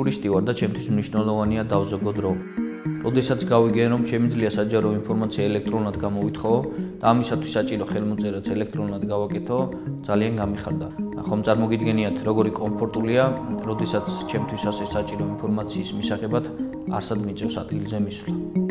ტურისტი ვარ და ჩემთვის მნიშვნელოვანია დავზოგო დრო. როდესაც გავიგე, რომ შემიძლია საჯარო ინფორმაცია ელექტრონულად გამოვითხოვო და ამისათვის საჭირო ხელმოწერაც ელექტრონულად გავაკეთო, ძალიან გამიხარდა. ხომ წარმოგიდგენიათ, როგორი კომფორტულია, როდესაც ჩემთვის ასე საჭირო ინფორმაციის მისაღებად არსად მიწევს ადგილზე მისვლა.